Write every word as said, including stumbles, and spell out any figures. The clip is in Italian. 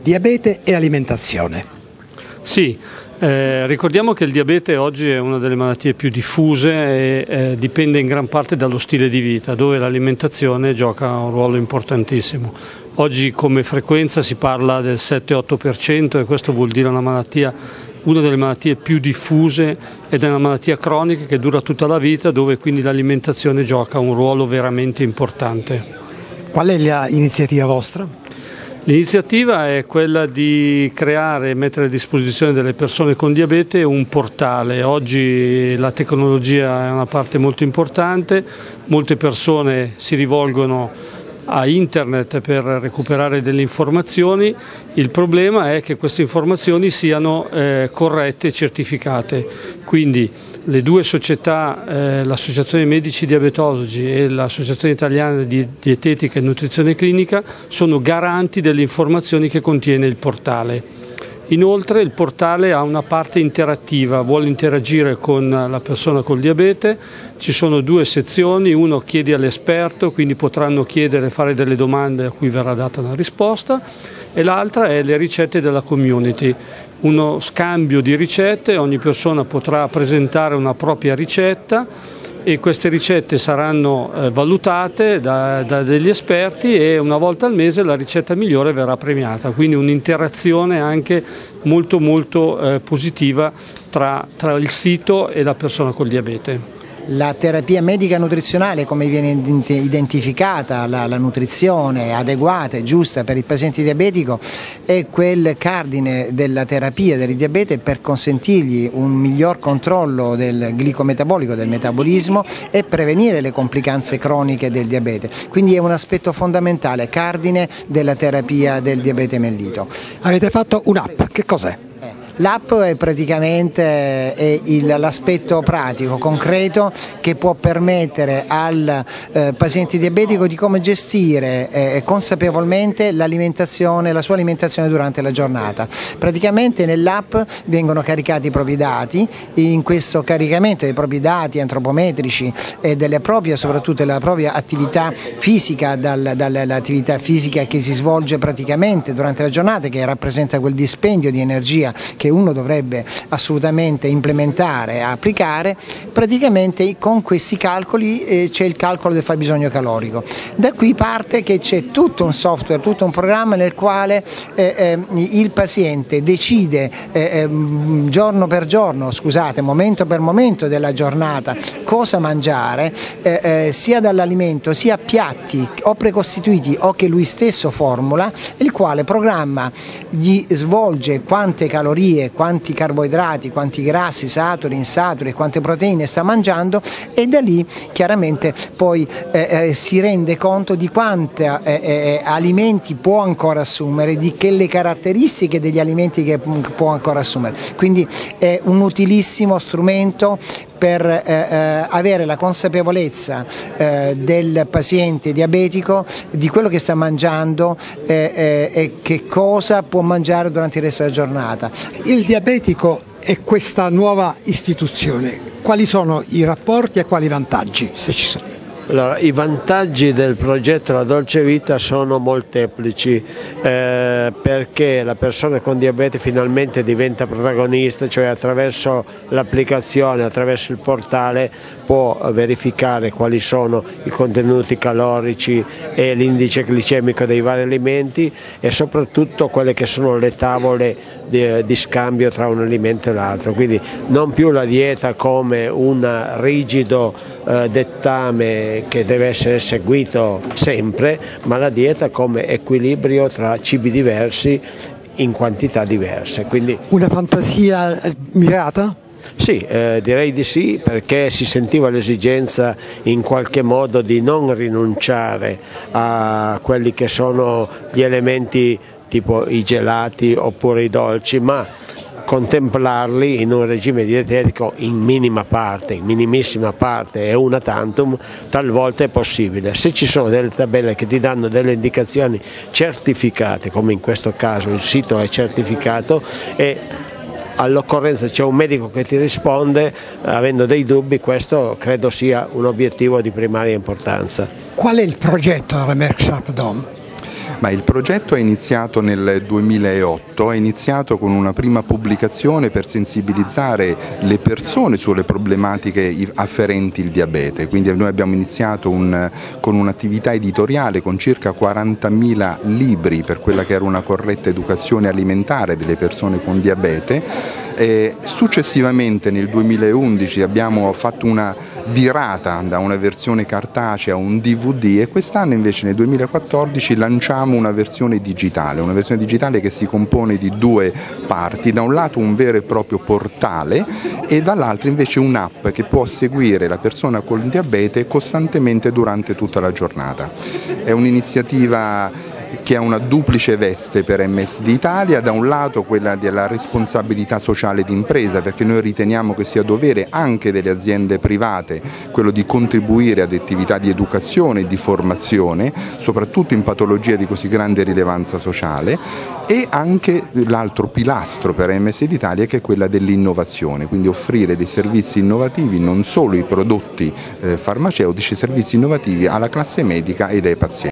Diabete e alimentazione. Sì, eh, ricordiamo che il diabete oggi è una delle malattie più diffuse e eh, dipende in gran parte dallo stile di vita, dove l'alimentazione gioca un ruolo importantissimo. Oggi come frequenza si parla del sette otto per cento e questo vuol dire una malattia, una delle malattie più diffuse ed è una malattia cronica che dura tutta la vita, dove quindi l'alimentazione gioca un ruolo veramente importante. Qual è l'iniziativa vostra? L'iniziativa è quella di creare e mettere a disposizione delle persone con diabete un portale. Oggi la tecnologia è una parte molto importante, molte persone si rivolgono a internet per recuperare delle informazioni. Il problema è che queste informazioni siano eh, corrette e certificate, quindi le due società, eh, l'Associazione Medici Diabetologi e l'Associazione Italiana di Dietetica e Nutrizione Clinica, sono garanti delle informazioni che contiene il portale. Inoltre il portale ha una parte interattiva, vuole interagire con la persona col diabete, ci sono due sezioni, uno chiedi all'esperto, quindi potranno chiedere e fare delle domande a cui verrà data una risposta, e l'altra è le ricette della community, uno scambio di ricette, ogni persona potrà presentare una propria ricetta e queste ricette saranno eh, valutate da, da degli esperti e una volta al mese la ricetta migliore verrà premiata, quindi un'interazione anche molto molto eh, positiva tra, tra il sito e la persona col diabete. La terapia medica nutrizionale, come viene identificata, la, la nutrizione adeguata e giusta per il paziente diabetico, è quel cardine della terapia del diabete per consentirgli un miglior controllo del glicometabolico, del metabolismo, e prevenire le complicanze croniche del diabete. Quindi è un aspetto fondamentale, cardine della terapia del diabete mellito. Avete fatto un'app, che cos'è? L'app è praticamente l'aspetto pratico, concreto, che può permettere al eh, paziente diabetico di come gestire eh, consapevolmente l'alimentazione, la sua alimentazione durante la giornata. Praticamente nell'app vengono caricati i propri dati, in questo caricamento dei propri dati antropometrici e delle proprie, soprattutto della propria attività fisica, dal, dall'attività fisica che si svolge praticamente durante la giornata, che rappresenta quel dispendio di energia che uno dovrebbe assolutamente implementare e applicare. Praticamente con questi calcoli eh, c'è il calcolo del fabbisogno calorico. Da qui parte che c'è tutto un software, tutto un programma nel quale eh, eh, il paziente decide eh, eh, giorno per giorno, scusate, momento per momento della giornata cosa mangiare, eh, eh, sia dall'alimento sia piatti o precostituiti o che lui stesso formula, il quale programma, gli svolge quante calorie, quanti carboidrati, quanti grassi, saturi, insaturi e quante proteine sta mangiando, e da lì chiaramente poi eh, eh, si rende conto di quanti eh, eh, alimenti può ancora assumere, di che le caratteristiche degli alimenti che può ancora assumere. Quindi è un utilissimo strumento per eh, eh, avere la consapevolezza eh, del paziente diabetico di quello che sta mangiando eh, eh, e che cosa può mangiare durante il resto della giornata. Il diabetico e questa nuova istituzione, quali sono i rapporti e quali vantaggi, se ci sono? Allora, i vantaggi del progetto La Dolce Vita sono molteplici, eh, perché la persona con diabete finalmente diventa protagonista, cioè attraverso l'applicazione, attraverso il portale può verificare quali sono i contenuti calorici e l'indice glicemico dei vari alimenti, e soprattutto quelle che sono le tavole di, di scambio tra un alimento e l'altro, quindi non più la dieta come un rigido eh, dettame che deve essere seguito sempre, ma la dieta come equilibrio tra cibi diversi in quantità diverse. Quindi una fantasia mirata? Sì, eh, direi di sì, perché si sentiva l'esigenza in qualche modo di non rinunciare a quelli che sono gli elementi tipo i gelati oppure i dolci, ma contemplarli in un regime dietetico in minima parte, in minimissima parte e una tantum, talvolta è possibile. Se ci sono delle tabelle che ti danno delle indicazioni certificate, come in questo caso il sito è certificato, e all'occorrenza c'è un medico che ti risponde avendo dei dubbi, questo credo sia un obiettivo di primaria importanza. Qual è il progetto della Merck Sharp Dome? Ma il progetto è iniziato nel duemilaotto, è iniziato con una prima pubblicazione per sensibilizzare le persone sulle problematiche afferenti il diabete, quindi noi abbiamo iniziato un, con un'attività editoriale con circa quarantamila libri per quella che era una corretta educazione alimentare delle persone con diabete. E successivamente nel duemilaundici abbiamo fatto una virata da una versione cartacea a un D V D e quest'anno invece nel duemilaquattordici lanciamo una versione digitale, una versione digitale che si compone di due parti, da un lato un vero e proprio portale e dall'altro invece un'app che può seguire la persona con diabete costantemente durante tutta la giornata. È un'iniziativa che ha una duplice veste per M S D Italia, da un lato quella della responsabilità sociale d'impresa, perché noi riteniamo che sia dovere anche delle aziende private quello di contribuire ad attività di educazione e di formazione, soprattutto in patologie di così grande rilevanza sociale, e anche l'altro pilastro per M S D Italia che è quella dell'innovazione, quindi offrire dei servizi innovativi, non solo i prodotti eh, farmaceutici, servizi innovativi alla classe medica ed ai pazienti.